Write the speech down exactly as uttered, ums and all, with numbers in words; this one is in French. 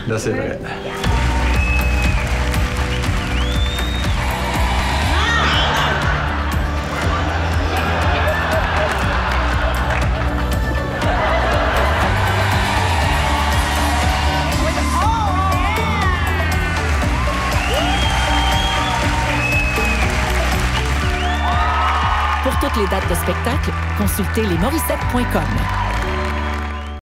Là, c'est vrai. Pour toutes les dates de spectacle, consultez les morissettes point com.